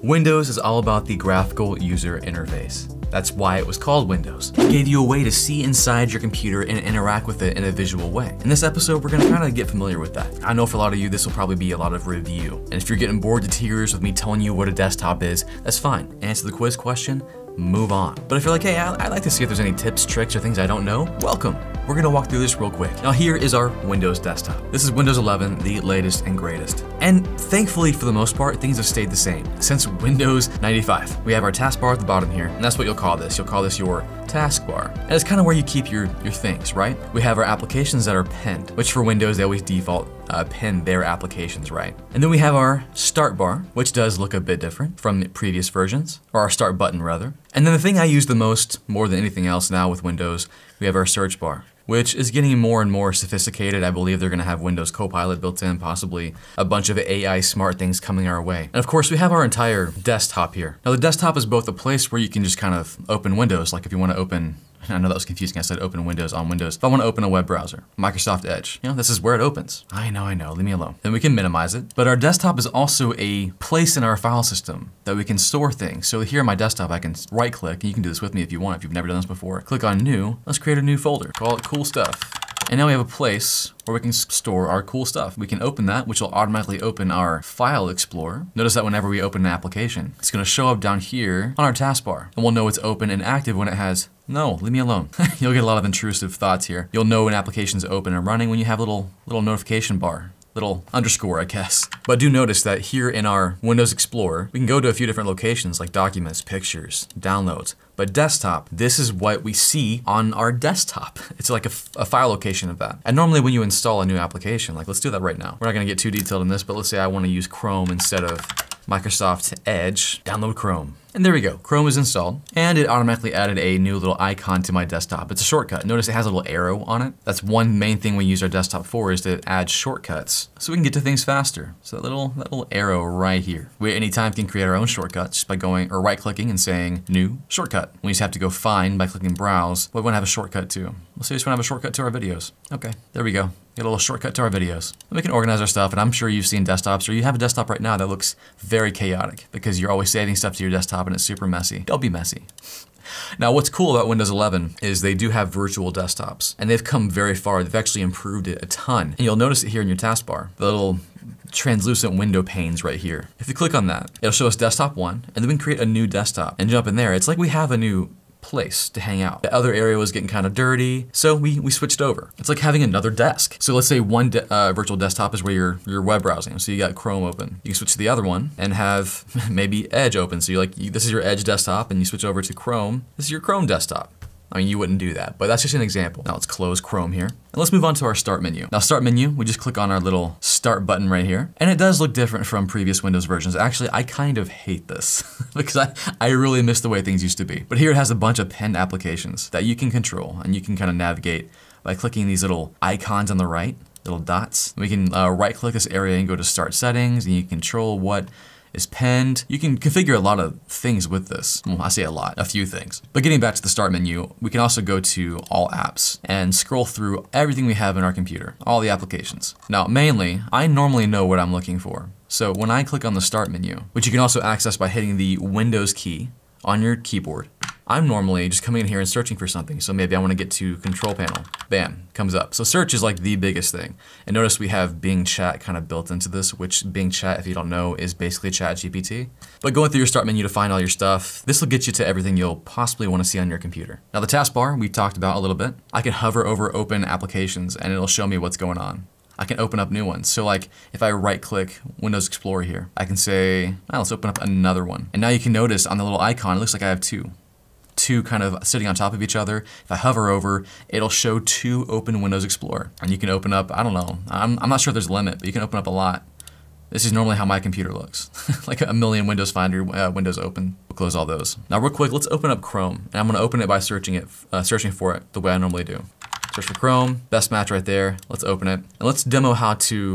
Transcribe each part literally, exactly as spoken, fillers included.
Windows is all about the graphical user interface. That's why it was called Windows. It gave you a way to see inside your computer and interact with it in a visual way. In this episode, we're gonna kind of get familiar with that. I know for a lot of you, this will probably be a lot of review. And if you're getting bored to tears with me telling you what a desktop is, that's fine. Answer the quiz question, move on. But if you're like, hey, I'd like to see if there's any tips, tricks, or things I don't know, welcome. We're gonna walk through this real quick. Now here is our Windows desktop. This is Windows eleven, the latest and greatest. And thankfully, for the most part, things have stayed the same since Windows ninety-five. We have our taskbar at the bottom here, and that's what you'll call this. You'll call this your taskbar. And it's kind of where you keep your, your things, right? We have our applications that are pinned, which for Windows, they always default uh, pin their applications, right? And then we have our start bar, which does look a bit different from previous versions, or our start button rather. And then the thing I use the most, more than anything else now with Windows, we have our search bar, which is getting more and more sophisticated. I believe they're gonna have Windows Copilot built in, possibly a bunch of A I smart things coming our way. And of course, we have our entire desktop here. Now the desktop is both a place where you can just kind of open Windows, like if you wanna open, I know that was confusing, I said open Windows on Windows. If I wanna open a web browser, Microsoft Edge, you know, this is where it opens. I know, I know, leave me alone. Then we can minimize it. But our desktop is also a place in our file system that we can store things. So here on my desktop, I can right click, and you can do this with me if you want, if you've never done this before. Click on new, let's create a new folder, call it cool stuff. And now we have a place where we can store our cool stuff. We can open that, which will automatically open our File Explorer. Notice that whenever we open an application, it's gonna show up down here on our taskbar. And we'll know it's open and active when it has, no, leave me alone. You'll get a lot of intrusive thoughts here. You'll know when application's open and running when you have a little, little notification bar. Little underscore, I guess. But do notice that here in our Windows Explorer, we can go to a few different locations like documents, pictures, downloads. But desktop, this is what we see on our desktop. It's like a, a file location of that. And normally when you install a new application, like let's do that right now. We're not gonna get too detailed in this, but let's say I wanna use Chrome instead of Microsoft Edge, download Chrome. And there we go, Chrome is installed, and it automatically added a new little icon to my desktop. It's a shortcut. Notice it has a little arrow on it. That's one main thing we use our desktop for, is to add shortcuts, so we can get to things faster. So that little, that little arrow right here. We at any time can create our own shortcuts just by going, or right-clicking and saying, new shortcut. We just have to go find by clicking browse what we wanna have a shortcut to. Let's say we just wanna have a shortcut to our videos. Okay, there we go. Get a little shortcut to our videos. And we can organize our stuff, and I'm sure you've seen desktops, or you have a desktop right now that looks very chaotic because you're always saving stuff to your desktop and it's super messy. Don't be messy. Now, what's cool about Windows eleven is they do have virtual desktops, and they've come very far. They've actually improved it a ton. And you'll notice it here in your taskbar, the little translucent window panes right here. If you click on that, it'll show us desktop one, and then we can create a new desktop and jump in there. It's like we have a new place to hang out. The other area was getting kind of dirty, so we, we switched over. It's like having another desk. So let's say one de uh, virtual desktop is where you're, you're web browsing. So you got Chrome open. You can switch to the other one and have maybe Edge open. So you're like, you, this is your Edge desktop, and you switch over to Chrome. This is your Chrome desktop. I mean, you wouldn't do that, but that's just an example. Now let's close Chrome here. And let's move on to our start menu. Now start menu, we just click on our little start button right here. And it does look different from previous Windows versions. Actually, I kind of hate this because I, I really miss the way things used to be. But here it has a bunch of pinned applications that you can control, and you can kind of navigate by clicking these little icons on the right, little dots. We can uh, right click this area and go to start settings, and you control what is pinned. You can configure a lot of things with this. Well, I say a lot, a few things. But getting back to the start menu, we can also go to all apps and scroll through everything we have in our computer, all the applications. Now, mainly, I normally know what I'm looking for. So when I click on the start menu, which you can also access by hitting the Windows key on your keyboard, I'm normally just coming in here and searching for something. So maybe I want to get to control panel. Bam, comes up. So search is like the biggest thing. And notice we have Bing Chat kind of built into this, which Bing Chat, if you don't know, is basically ChatGPT. But going through your start menu to find all your stuff, this will get you to everything you'll possibly want to see on your computer. Now the taskbar, we talked about a little bit. I can hover over open applications and it'll show me what's going on. I can open up new ones. So like if I right click Windows Explorer here, I can say, oh, let's open up another one. And now you can notice on the little icon, it looks like I have two. Two kind of sitting on top of each other. If I hover over, it'll show two open Windows Explorer. And you can open up, I don't know, I'm, I'm not sure if there's a limit, but you can open up a lot. This is normally how my computer looks. Like a million Windows Finder uh, windows open. We'll close all those. Now real quick, let's open up Chrome. And I'm gonna open it by searching it, uh, searching for it the way I normally do. Search for Chrome, best match right there. Let's open it. And let's demo how to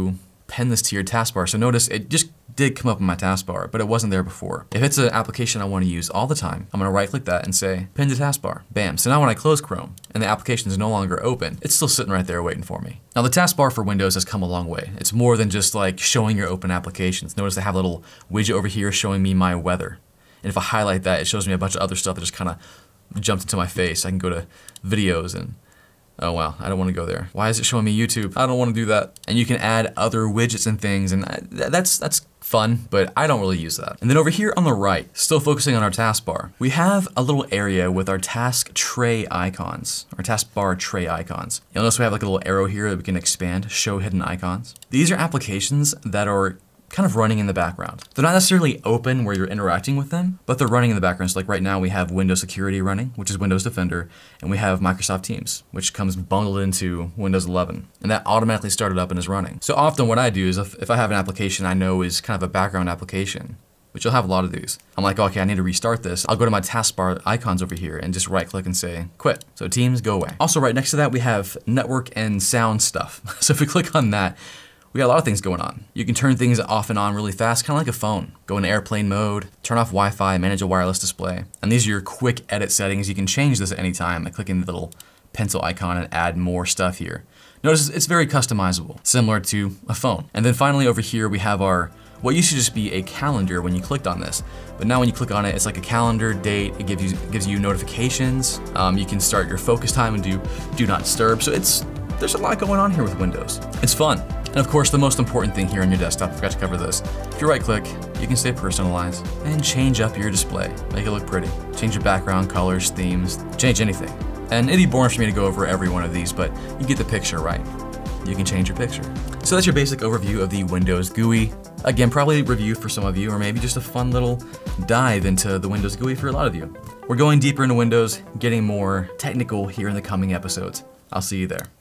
pin this to your taskbar. So notice it just did come up in my taskbar, but it wasn't there before. If it's an application I want to use all the time, I'm gonna right click that and say pin to taskbar. Bam. So now when I close Chrome and the application is no longer open, it's still sitting right there waiting for me. Now the taskbar for Windows has come a long way. It's more than just like showing your open applications. Notice I have a little widget over here showing me my weather. And if I highlight that, it shows me a bunch of other stuff that just kind of jumped into my face. I can go to videos and oh wow, I don't want to go there. Why is it showing me YouTube? I don't want to do that. And you can add other widgets and things, and that's that's fun, but I don't really use that. And then over here on the right, still focusing on our taskbar, we have a little area with our task tray icons, our taskbar tray icons. You'll notice we have like a little arrow here that we can expand, show hidden icons. These are applications that are kind of running in the background. They're not necessarily open where you're interacting with them, but they're running in the background. So like right now we have Windows Security running, which is Windows Defender, and we have Microsoft Teams, which comes bundled into Windows eleven. And that automatically started up and is running. So often what I do is if, if I have an application I know is kind of a background application, which you'll have a lot of these, I'm like, okay, I need to restart this. I'll go to my taskbar icons over here and just right click and say quit. So Teams, go away. Also right next to that, we have network and sound stuff. So if we click on that, we got a lot of things going on. You can turn things off and on really fast, kind of like a phone. Go into airplane mode, turn off Wi-Fi, manage a wireless display. And these are your quick edit settings. You can change this at any time by clicking the little pencil icon and add more stuff here. Notice it's very customizable, similar to a phone. And then finally over here, we have our, what used to just be a calendar when you clicked on this. But now when you click on it, it's like a calendar, date, it gives you, gives you notifications. Um, you can start your focus time and do do not disturb. So it's, there's a lot going on here with Windows. It's fun. And of course, the most important thing here on your desktop, I forgot to cover this. If you right click, you can say personalize and change up your display, make it look pretty. Change your background, colors, themes, change anything. And it'd be boring for me to go over every one of these, but you get the picture, right? You can change your picture. So that's your basic overview of the Windows G U I. Again, probably a review for some of you, or maybe just a fun little dive into the Windows G U I for a lot of you. We're going deeper into Windows, getting more technical here in the coming episodes. I'll see you there.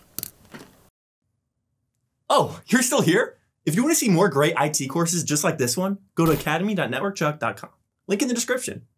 Oh, you're still here? If you want to see more great I T courses just like this one, go to academy dot network chuck dot com. Link in the description.